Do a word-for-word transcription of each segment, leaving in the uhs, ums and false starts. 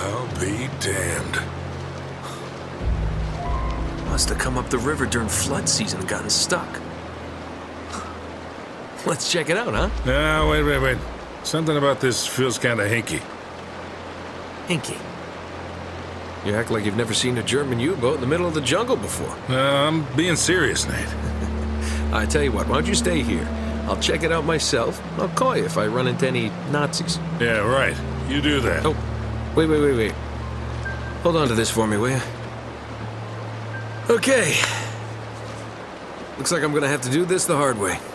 I'll be damned. Must have come up the river during flood season and gotten stuck. Let's check it out, huh? No, wait, wait, wait. Something about this feels kind of hinky. Hinky. You act like you've never seen a German U-boat in the middle of the jungle before. Uh, I'm being serious, Nate. I tell you what, why don't you stay here? I'll check it out myself. I'll call you if I run into any Nazis. Yeah, right. You do that. Oh, wait, wait, wait, wait. Hold on to this for me, will you? Okay. Looks like I'm gonna have to do this the hard way.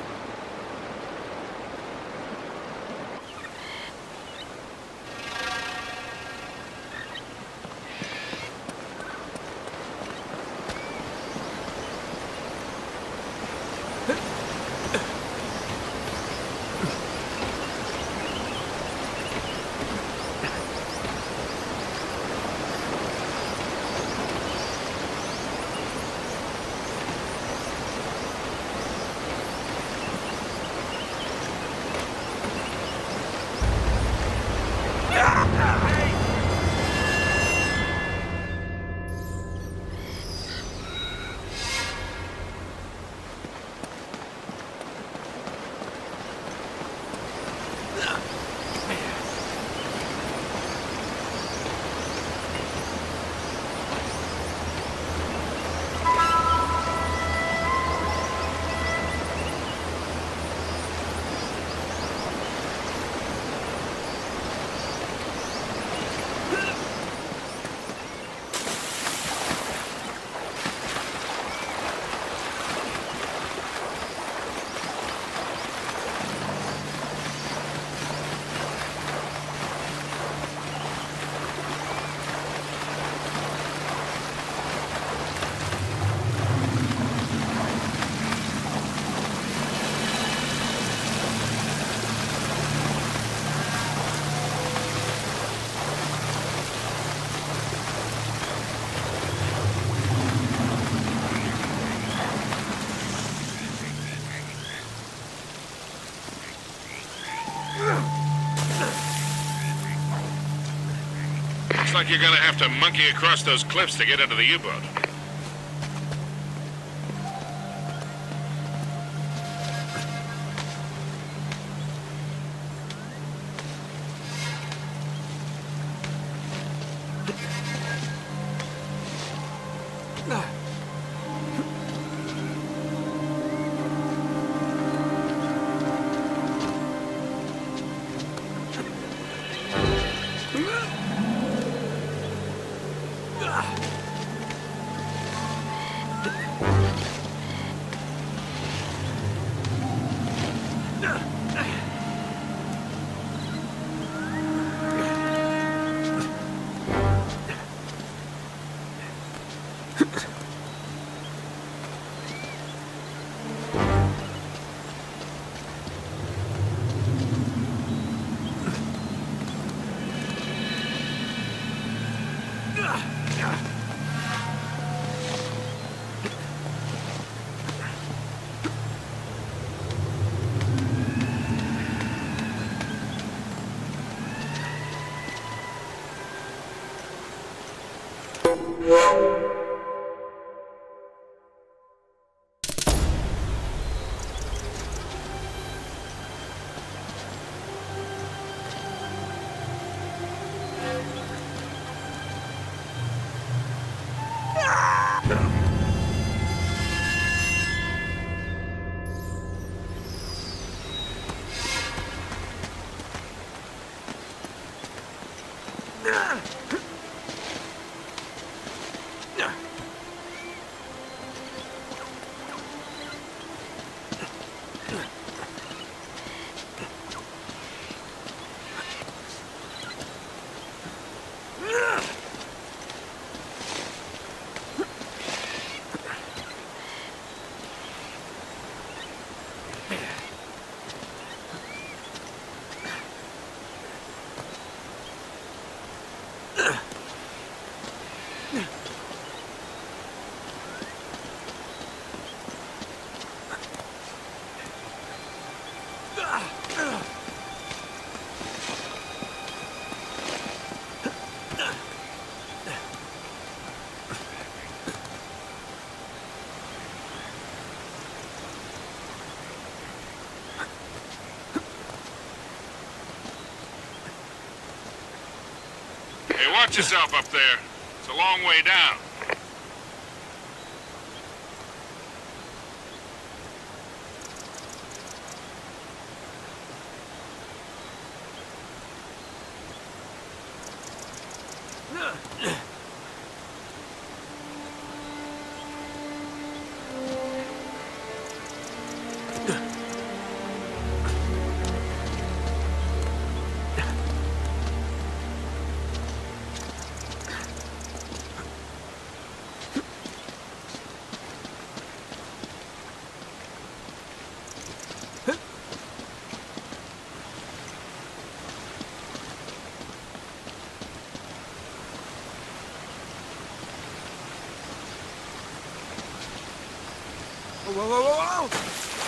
Looks like you're gonna have to monkey across those cliffs to get into the U-boat. Watch yourself up there. It's a long way down. Whoa, whoa, whoa, whoa!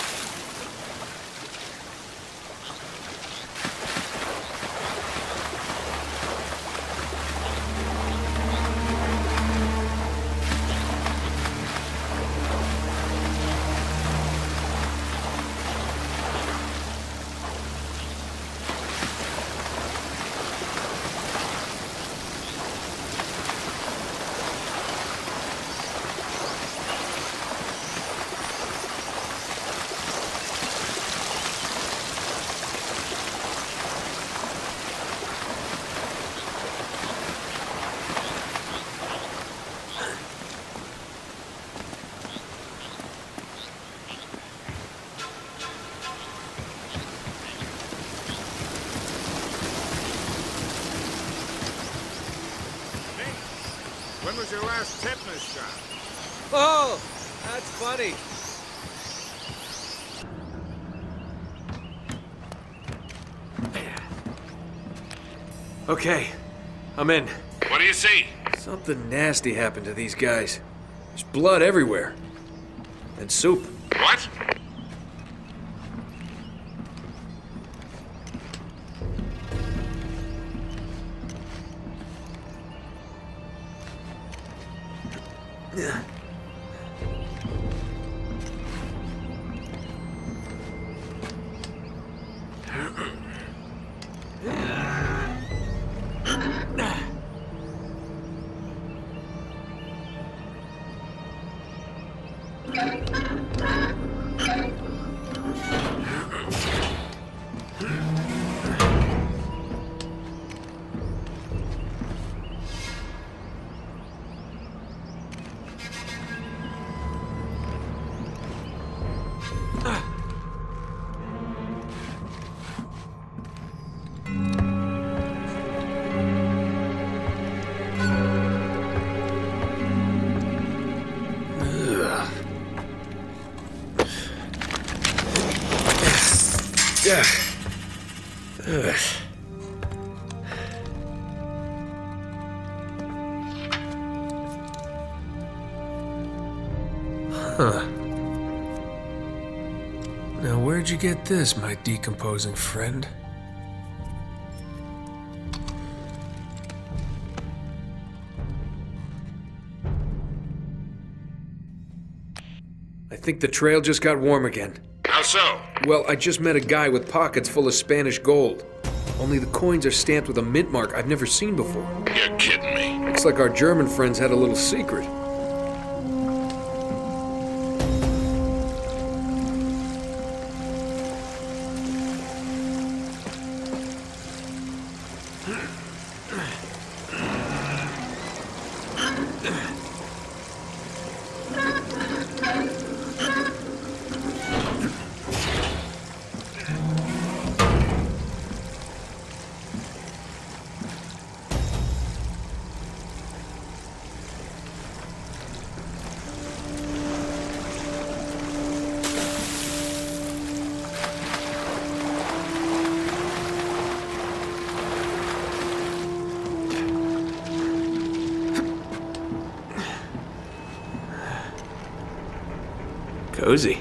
When was your last tetanus shot? Oh, that's funny. Okay, I'm in. What do you see? Something nasty happened to these guys. There's blood everywhere. And soup. What? Yeah. Ugh. Huh. Now, where'd you get this, my decomposing friend? I think the trail just got warm again. How so? Well, I just met a guy with pockets full of Spanish gold. Only the coins are stamped with a mint mark I've never seen before. You're kidding me. Looks like our German friends had a little secret. Cozy.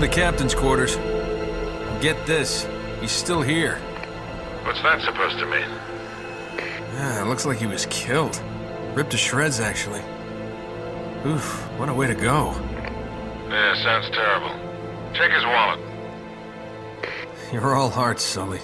to Captain's quarters. Get this, he's still here. What's that supposed to mean? Yeah, it looks like he was killed. Ripped to shreds, actually. Oof, what a way to go. Yeah, sounds terrible. Check his wallet. You're all hearts, Sully.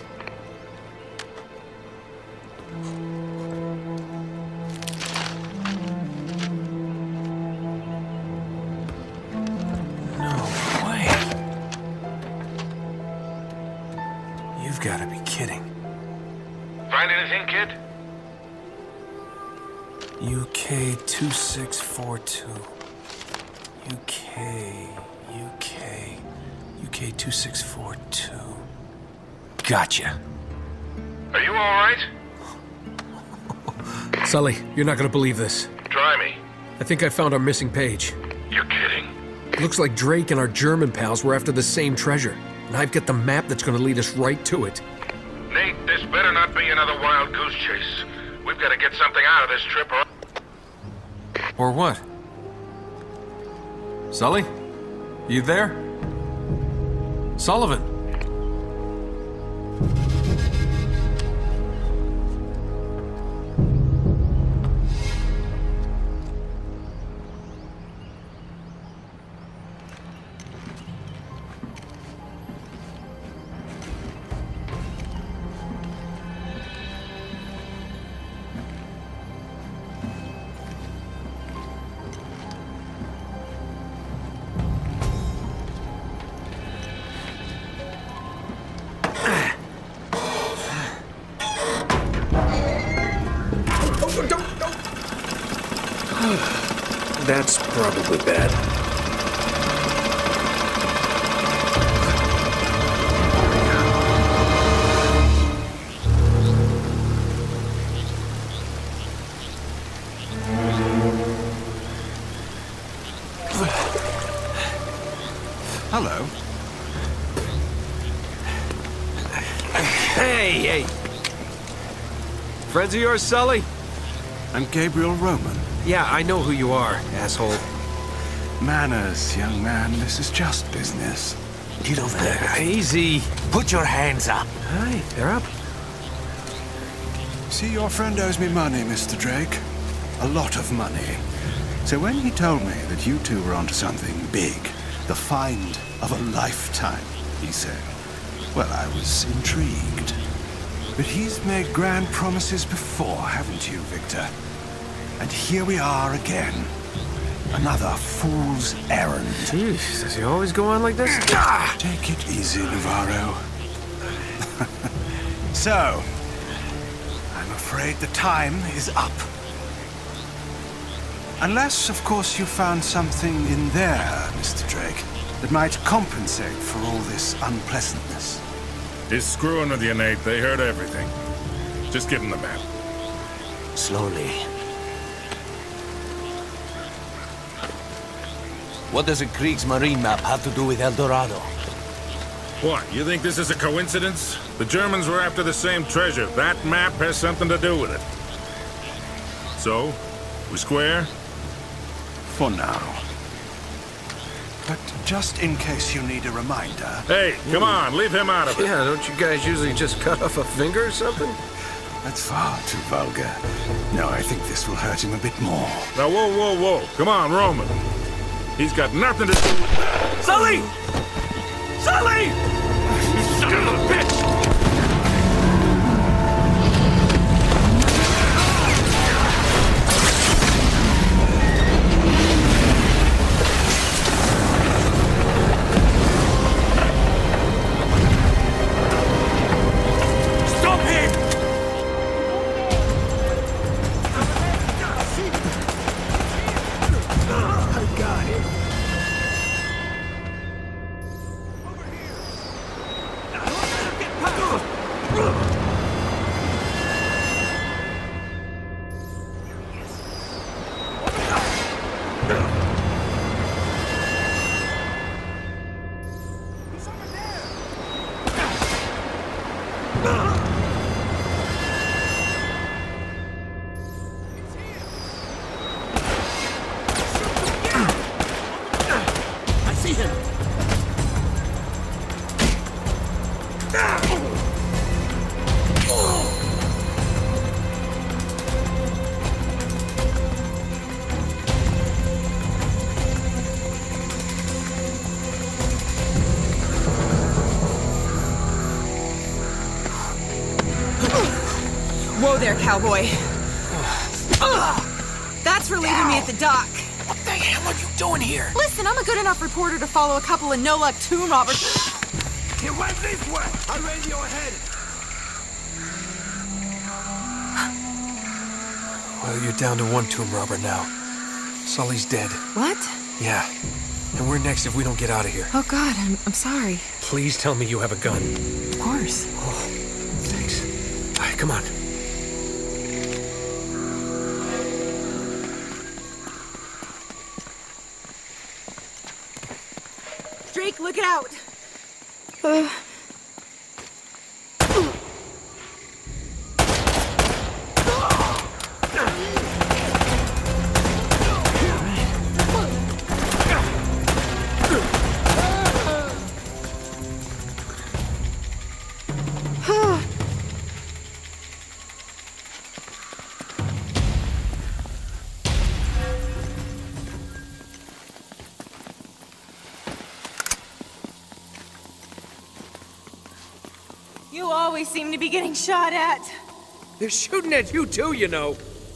You've got to be kidding. Find anything, kid? U K two six four two. U K, U K, U K two six four two. Gotcha. Are you all right? Sully, you're not gonna believe this. Try me. I think I found our missing page. You're kidding. Looks like Drake and our German pals were after the same treasure. And I've got the map that's gonna lead us right to it. Nate, this better not be another wild goose chase. We've got to get something out of this trip or... Or what? Sully? You there? Sullivan? That's probably bad. Hello. Hey, hey! Friends of yours, Sully? I'm Gabriel Roman. Yeah, I know who you are, asshole. Manners, young man. This is just business. Get over there. Easy. Put your hands up. Hi, they're up. See, your friend owes me money, Mister Drake. A lot of money. So when he told me that you two were onto something big, the find of a lifetime, he said, well, I was intrigued. But he's made grand promises before, haven't you, Victor? And here we are again. Another fool's errand. Jeez, does he always go on like this? Ah! Take it easy, Navarro. So, I'm afraid the time is up. Unless, of course, you found something in there, Mister Drake, that might compensate for all this unpleasantness. He's screwing with you, Nate. They heard everything. Just give him the map. Slowly. What does a Kriegsmarine map have to do with El Dorado? What, you think this is a coincidence? The Germans were after the same treasure. That map has something to do with it. So, we square? For now. But just in case you need a reminder... Hey, come on, leave him out of it. Yeah, don't you guys usually just cut off a finger or something? That's far too vulgar. No, I think this will hurt him a bit more. Now, whoa, whoa, whoa. Come on, Roman. He's got nothing to do with... Sully! Sully! You son of a bitch! Whoa there, cowboy. That's for leaving me at the dock. What the hell are you doing here? Listen, I'm a good enough reporter to follow a couple of no-luck tomb robbers. He went this way. I radio ahead. Well, you're down to one tomb robber now. Sully's dead. What? Yeah. And we're next if we don't get out of here. Oh, God, I'm, I'm sorry. Please tell me you have a gun. Of course. Oh, thanks. All right, come on. Drake, look out! Uh... You always seem to be getting shot at. They're shooting at you too, you know.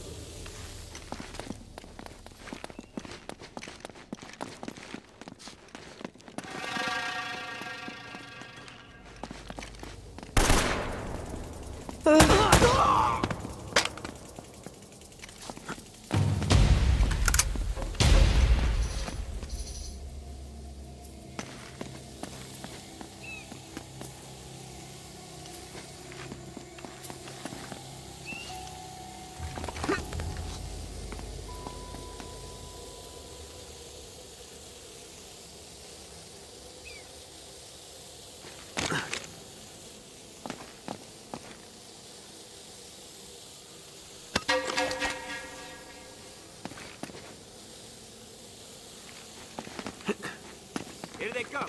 Here they come.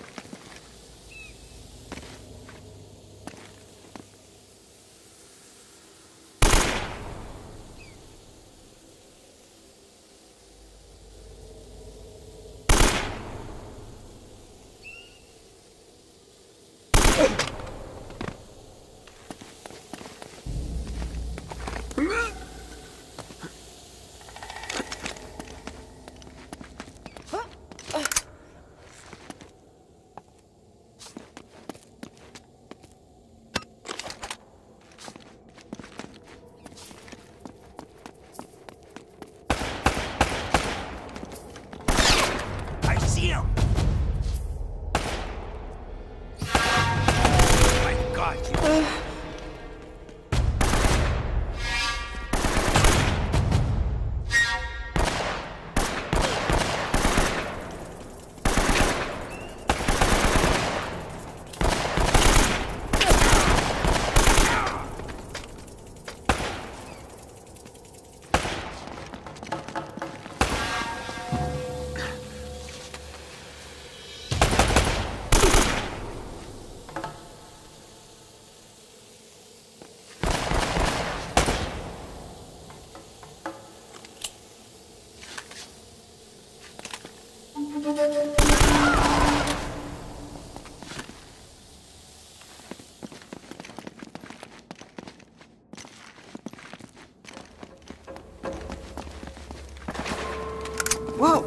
Whoa!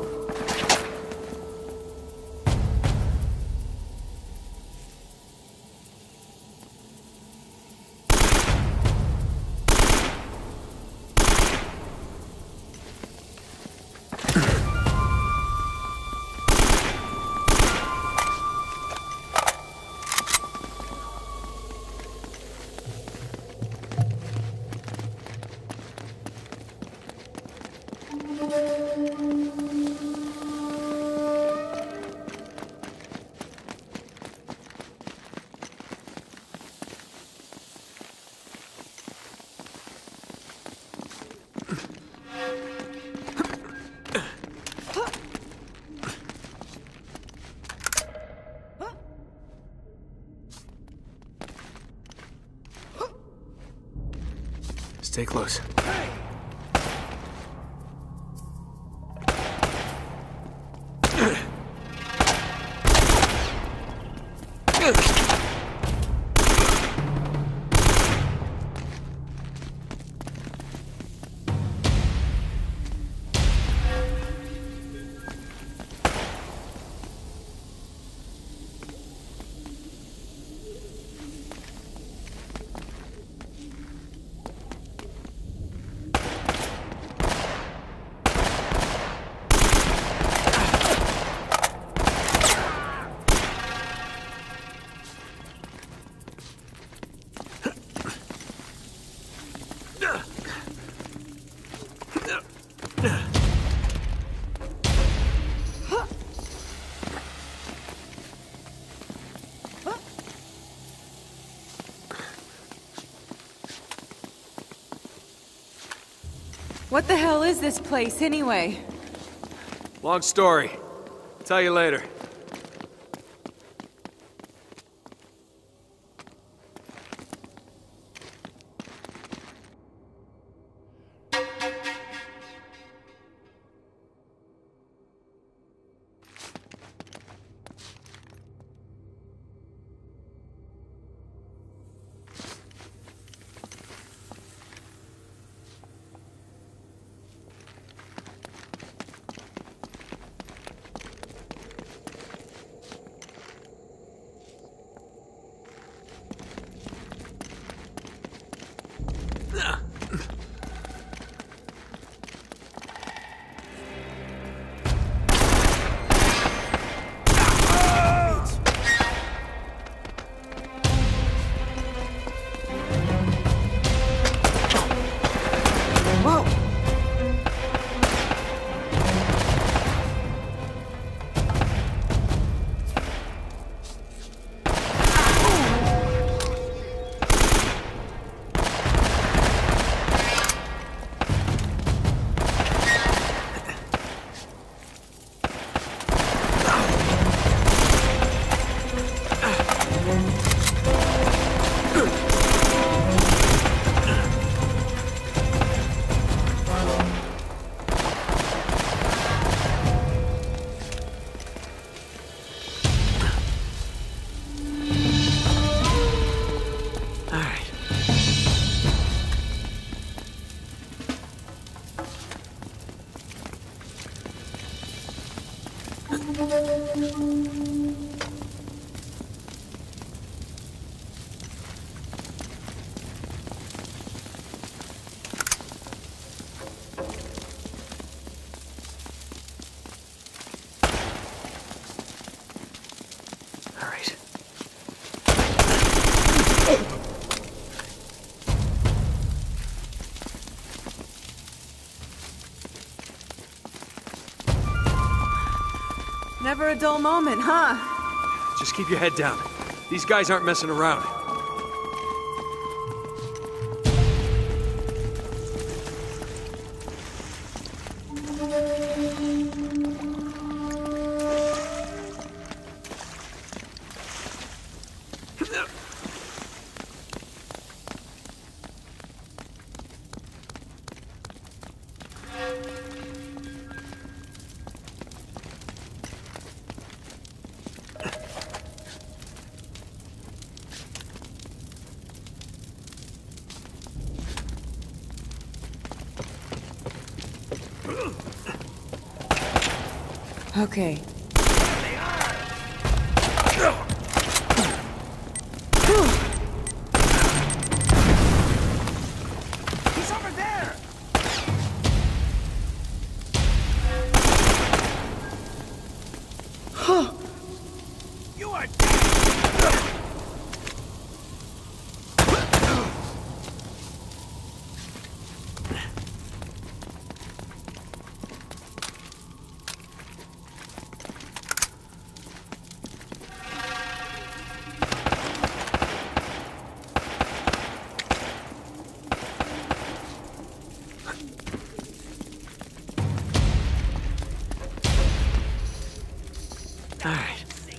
Stay close. What the hell is this place, anyway? Long story. Tell you later. Never a dull moment, huh? Just keep your head down. These guys aren't messing around. Okay. He's over there! You are dead! All right.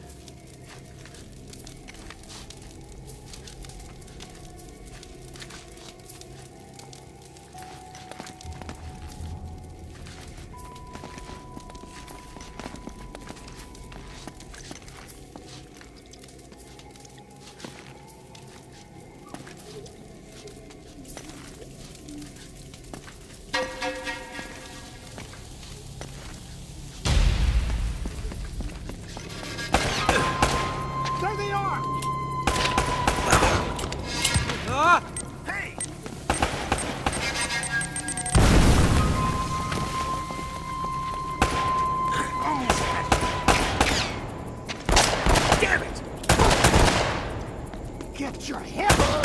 There they are! Ah! Hey! Almost had it. Damn it! Get your head up!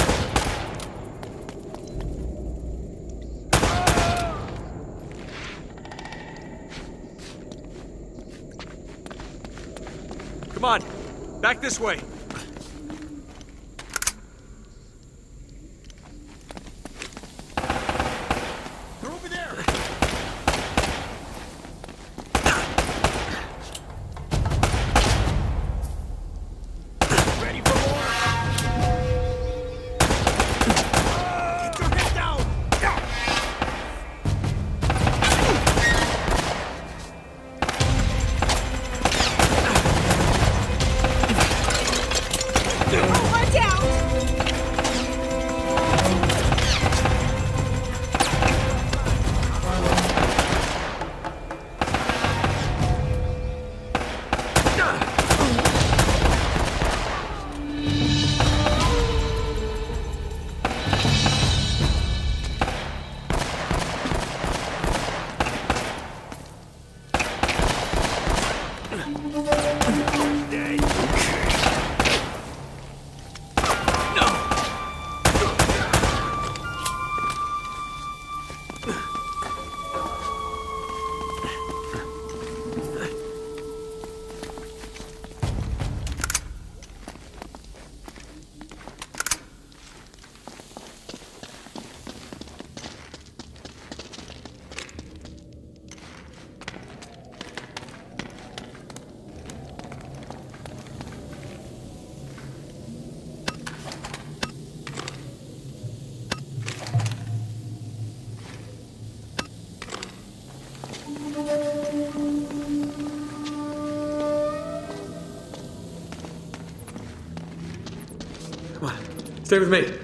Come on, back this way. They're over there! Stay with me.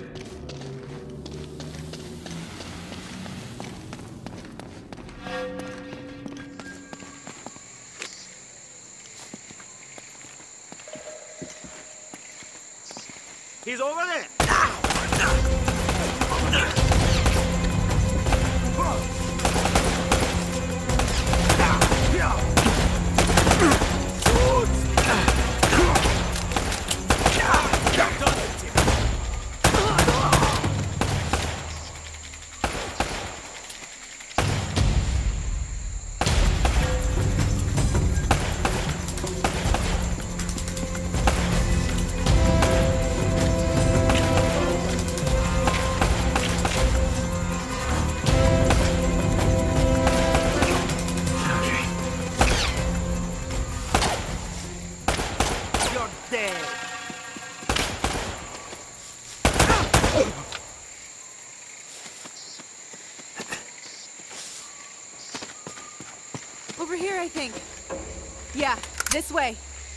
He's over there. Over here, I think. Yeah, this way.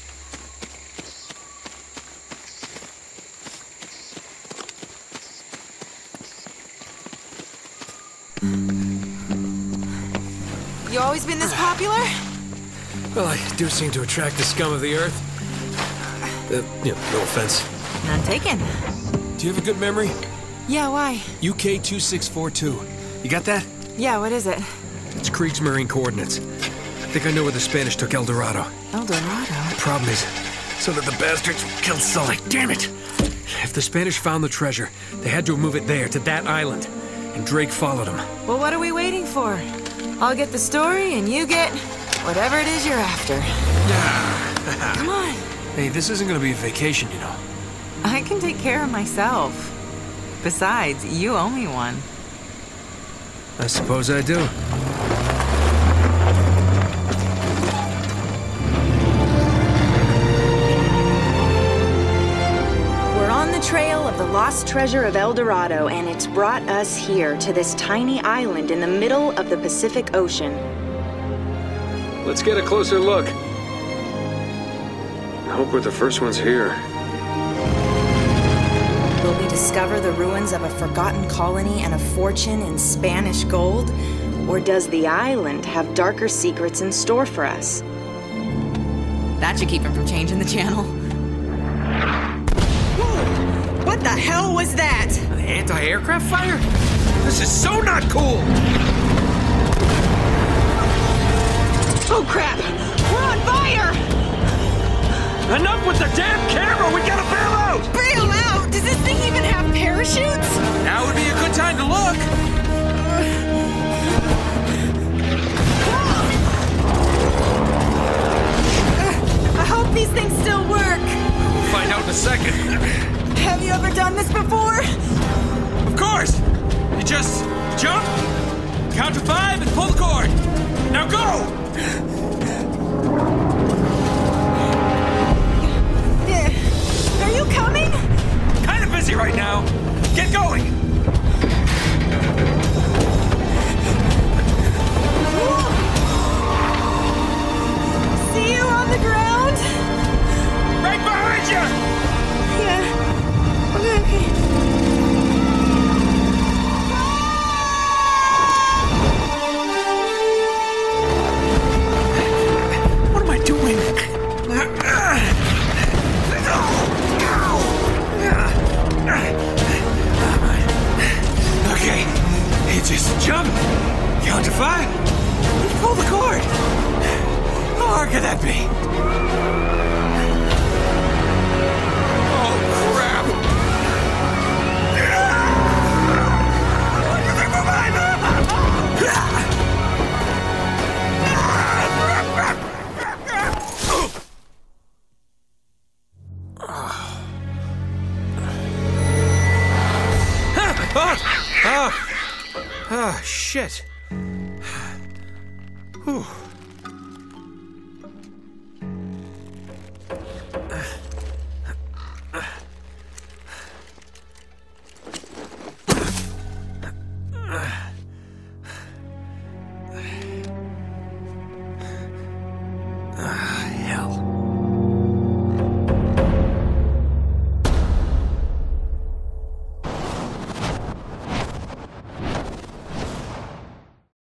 You always been this popular? Well, I do seem to attract the scum of the earth. Uh, you know, no offense. None taken. Do you have a good memory? Yeah, why? U K two six four two. You got that? Yeah, what is it? It's Kriegsmarine coordinates. I think I know where the Spanish took El Dorado. El Dorado? Problem is, so that the bastards killed Sully. Damn it! If the Spanish found the treasure, they had to move it there, to that island. And Drake followed them. Well, what are we waiting for? I'll get the story, and you get whatever it is you're after. Come on. Hey, this isn't gonna be a vacation, you know. I can take care of myself. Besides, you owe me one. I suppose I do. We're on the trail of the lost treasure of El Dorado, and it's brought us here to this tiny island in the middle of the Pacific Ocean. Let's get a closer look. I hope we're the first ones here. Will we discover the ruins of a forgotten colony and a fortune in Spanish gold? Or does the island have darker secrets in store for us? That should keep him from changing the channel. Whoa! What the hell was that? An anti-aircraft fire? This is so not cool! Oh crap! We're on fire! Enough with the damn camera! We gotta bail out! Bail out? Does this thing even have parachutes? Now would be a good time to look! I hope these things still work. We'll find out in a second. Have you ever done this before? Of course! You just jump, count to five, and pull the cord. Now go! Are you coming? Kind of busy right now. Get going! See you on the ground? Right behind you! Yeah. Okay, okay. What am I doing? Okay, you just jump, count to five, and pull the cord. How hard could that be? Oh, crap! Ah, ah, ah, shit. Whew.